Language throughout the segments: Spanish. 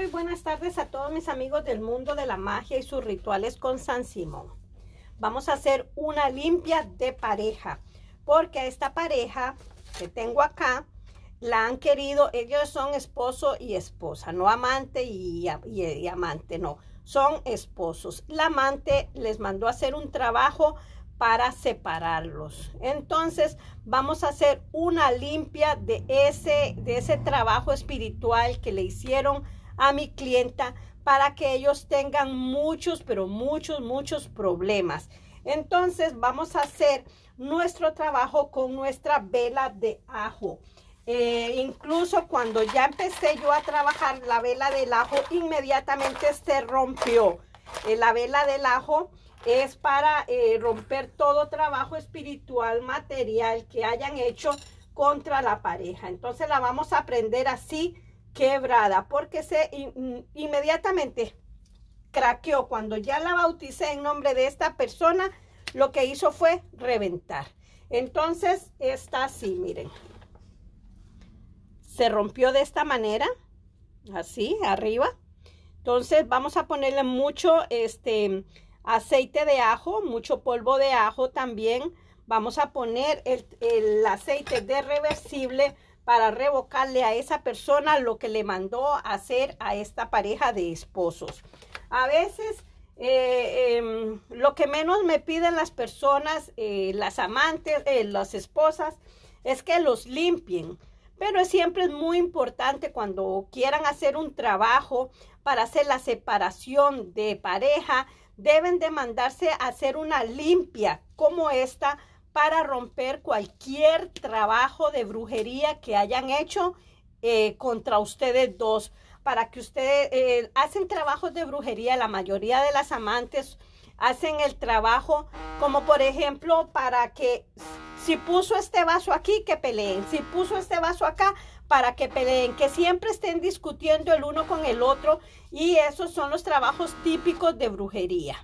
Muy buenas tardes a todos mis amigos del mundo de la magia y sus rituales con San Simón. Vamos a hacer una limpia de pareja, porque a esta pareja que tengo acá, la han querido, ellos son esposo y esposa, no amante y amante, no, son esposos. La amante les mandó a hacer un trabajo para separarlos. Entonces vamos a hacer una limpia de ese trabajo espiritual que le hicieron a mi clienta, para que ellos tengan muchos, pero muchos problemas. Entonces vamos a hacer nuestro trabajo con nuestra vela de ajo. Incluso cuando ya empecé yo a trabajar la vela del ajo, inmediatamente se rompió. La vela del ajo es para romper todo trabajo espiritual, material que hayan hecho contra la pareja. Entonces la vamos a prender así, quebrada, porque inmediatamente craqueó. Cuando ya la bauticé en nombre de esta persona, lo que hizo fue reventar. Entonces está así, miren. Se rompió de esta manera, así, arriba. Entonces vamos a ponerle mucho aceite de ajo, mucho polvo de ajo también. Vamos a poner el aceite de reversible para revocarle a esa persona lo que le mandó a hacer a esta pareja de esposos. A veces lo que menos me piden las personas, las amantes, las esposas, es que los limpien. Pero siempre es muy importante cuando quieran hacer un trabajo para hacer la separación de pareja, deben de mandarse a hacer una limpia como esta para romper cualquier trabajo de brujería que hayan hecho contra ustedes dos. Para que ustedes hacen trabajos de brujería, la mayoría de las amantes hacen el trabajo, como por ejemplo, para que si puso este vaso aquí, que peleen. Si puso este vaso acá, para que peleen. Que siempre estén discutiendo el uno con el otro. Y esos son los trabajos típicos de brujería.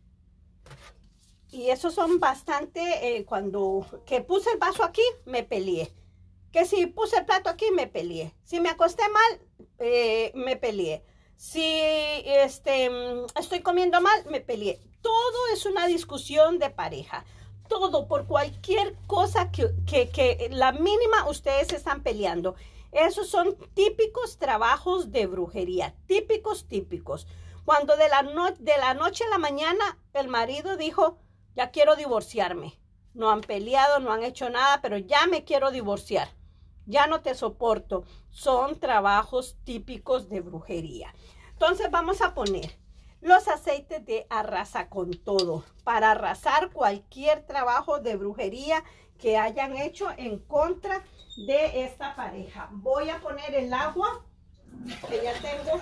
Y esos son bastante, que puse el vaso aquí, me peleé. Que si puse el plato aquí, me peleé. Si me acosté mal, me peleé. Si estoy comiendo mal, me peleé. Todo es una discusión de pareja. Todo, por cualquier cosa que la mínima ustedes están peleando. Esos son típicos trabajos de brujería. Típicos. Cuando de la noche a la mañana el marido dijo, ya quiero divorciarme. No han peleado, no han hecho nada, pero ya me quiero divorciar. Ya no te soporto. Son trabajos típicos de brujería. Entonces vamos a poner los aceites de arrasa con todo para arrasar cualquier trabajo de brujería que hayan hecho en contra de esta pareja. Voy a poner el agua que ya tengo.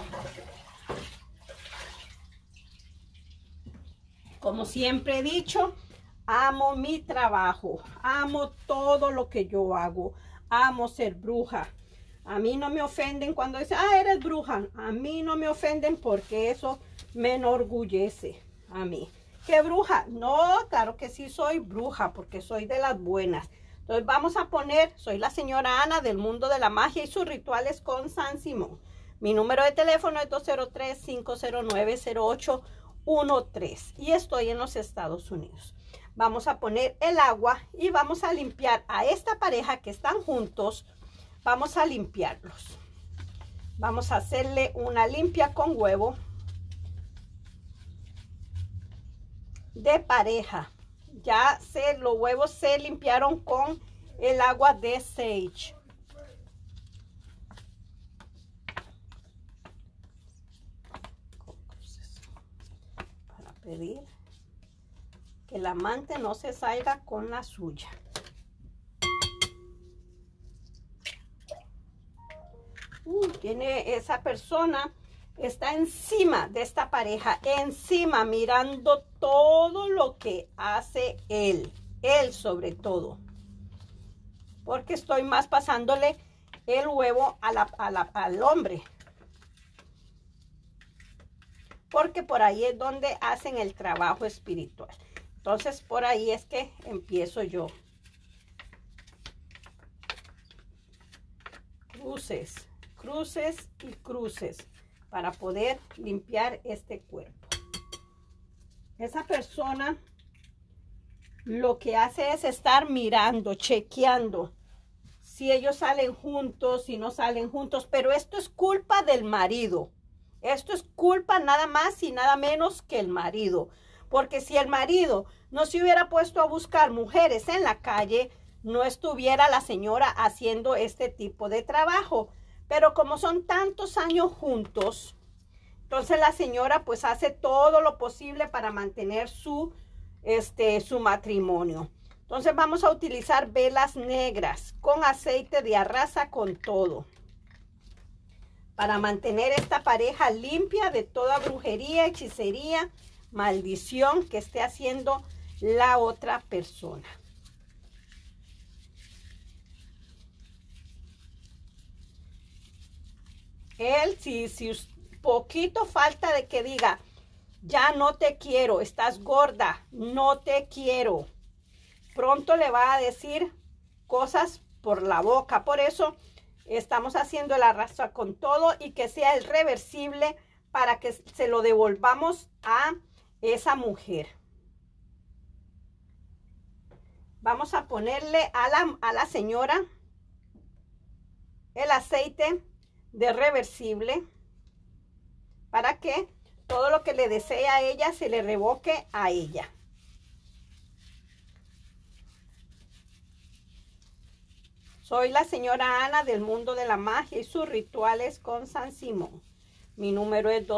Como siempre he dicho, amo mi trabajo, amo todo lo que yo hago, amo ser bruja. A mí no me ofenden cuando dicen, eres bruja. A mí no me ofenden porque eso me enorgullece a mí. ¿Qué bruja? No, claro que sí soy bruja porque soy de las buenas. Entonces vamos a poner, soy la señora Ana del mundo de la magia y sus rituales con San Simón. Mi número de teléfono es 203-509-0813 y estoy en los Estados Unidos. Vamos a poner el agua y vamos a limpiar a esta pareja que están juntos. Vamos a limpiarlos. Vamos a hacerle una limpia con huevo de pareja. Ya los huevos se limpiaron con el agua de sage. Para pedir que el amante no se salga con la suya. Tiene esa persona, está encima de esta pareja, encima, mirando todo lo que hace él sobre todo. Porque estoy más pasándole el huevo al hombre. Porque por ahí es donde hacen el trabajo espiritual. Entonces por ahí es que empiezo yo. Cruces y cruces. para poder limpiar este cuerpo. Esa persona lo que hace es estar mirando, chequeando si ellos salen juntos, si no salen juntos, pero esto es culpa del marido. Esto es culpa nada más y nada menos que el marido. Porque si el marido no se hubiera puesto a buscar mujeres en la calle, no estuviera la señora haciendo este tipo de trabajo. Pero como son tantos años juntos, entonces la señora pues hace todo lo posible para mantener su matrimonio. Entonces vamos a utilizar velas negras con aceite de arrasa con todo, para mantener esta pareja limpia de toda brujería, hechicería, maldición que esté haciendo la otra persona. Él, si poquito falta de que diga, ya no te quiero, estás gorda, no te quiero, pronto le va a decir cosas por la boca. Por eso estamos haciendo el arrastra con todo y que sea el reversible para que se lo devolvamos a esa mujer. Vamos a ponerle a la señora el aceite de reversible para que todo lo que le desee a ella se le revoque a ella. Soy la señora Ana del mundo de la magia y sus rituales con San Simón. Mi número es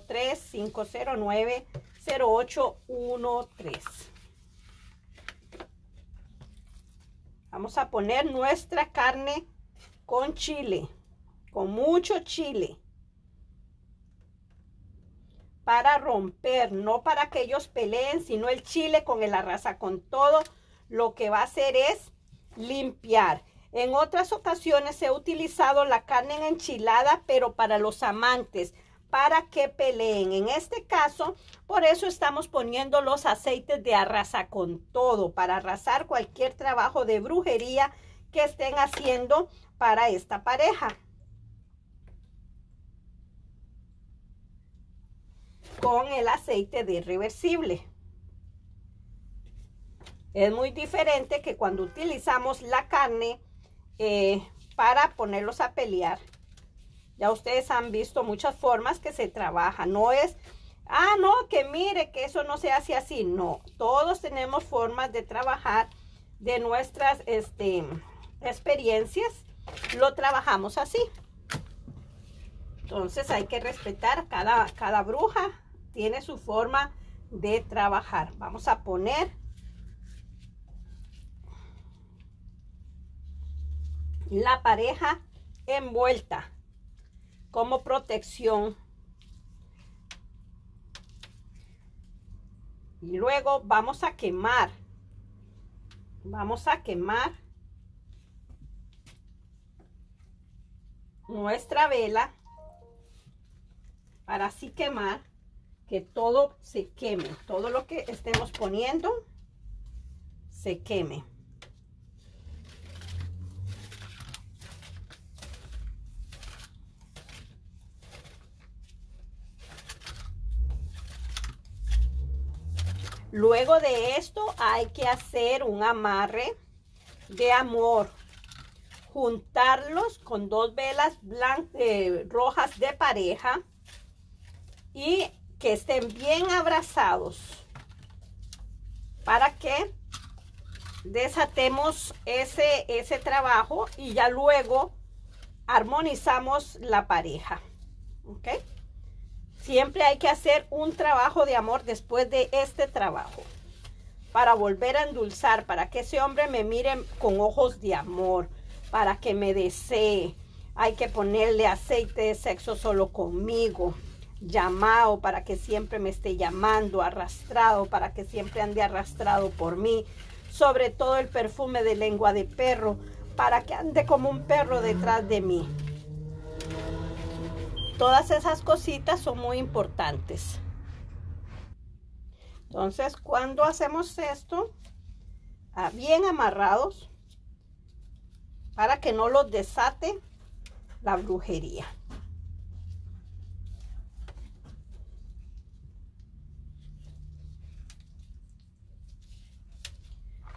203-509-0813. Vamos a poner nuestra carne con chile, con mucho chile, para romper, no para que ellos peleen, sino el chile con el arrasa con todo, lo que va a hacer es limpiar. En otras ocasiones he utilizado la carne en enchilada, pero para los amantes, para que peleen. En este caso, por eso estamos poniendo los aceites de arrasa con todo, para arrasar cualquier trabajo de brujería que estén haciendo para esta pareja. Con el aceite de reversible. Es muy diferente que cuando utilizamos la carne para ponerlos a pelear. Ya ustedes han visto muchas formas que se trabaja. No es, no, que mire, que eso no se hace así. No, todos tenemos formas de trabajar de nuestras experiencias. Lo trabajamos así. Entonces hay que respetar cada bruja. Tiene su forma de trabajar. Vamos a poner la pareja envuelta como protección. Y luego vamos a quemar. Vamos a quemar nuestra vela para así quemar, que todo se queme, todo lo que estemos poniendo se queme. Luego de esto hay que hacer un amarre de amor, juntarlos con dos velas rojas de pareja y que estén bien abrazados para que desatemos ese trabajo y ya luego armonizamos la pareja. ¿Ok? Siempre hay que hacer un trabajo de amor después de este trabajo para volver a endulzar, para que ese hombre me mire con ojos de amor, para que me desee. Hay que ponerle aceite de sexo solo conmigo, llamado, para que siempre me esté llamando, arrastrado, para que siempre ande arrastrado por mí. Sobre todo el perfume de lengua de perro, para que ande como un perro detrás de mí. Todas esas cositas son muy importantes. Entonces, cuando hacemos esto, bien amarrados, para que no los desate la brujería.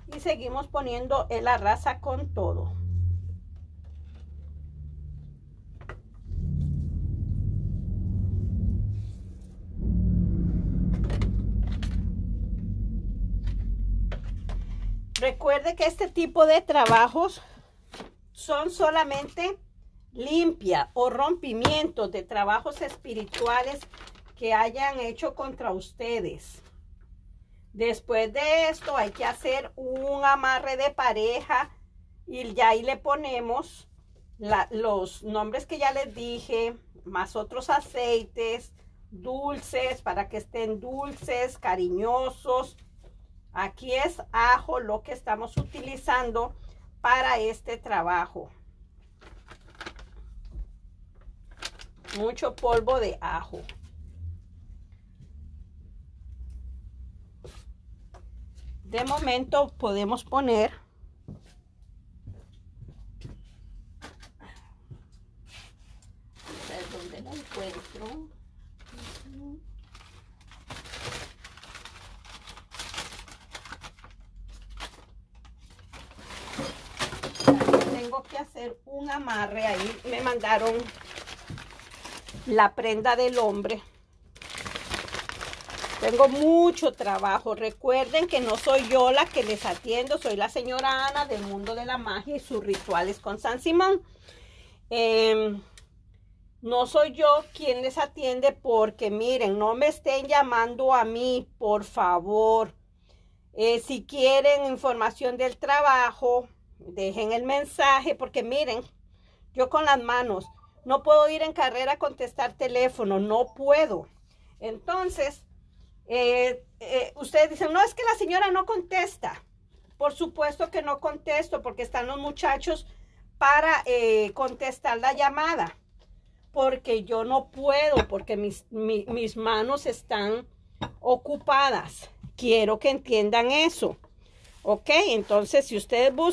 y seguimos poniendo la raza con todo. Recuerde que este tipo de trabajos son solamente limpia o rompimientos de trabajos espirituales que hayan hecho contra ustedes. Después de esto hay que hacer un amarre de pareja y ya ahí le ponemos los nombres que ya les dije, más otros aceites dulces para que estén dulces, cariñosos. Aquí es ajo lo que estamos utilizando para este trabajo. Mucho polvo de ajo. De momento podemos poner ¿dónde la encuentro? Tengo que hacer un amarre ahí. Me mandaron la prenda del hombre. Tengo mucho trabajo. Recuerden que no soy yo la que les atiendo. Soy la señora Ana del mundo de la magia y sus rituales con San Simón. No soy yo quien les atiende porque miren, no me estén llamando a mí, por favor. Si quieren información del trabajo, dejen el mensaje porque miren, yo con las manos no puedo ir en carrera a contestar teléfono, no puedo. Entonces, ustedes dicen, no, es que la señora no contesta. Por supuesto que no contesto porque están los muchachos para contestar la llamada. Porque yo no puedo, porque mis manos están ocupadas. Quiero que entiendan eso. Ok, entonces si ustedes buscan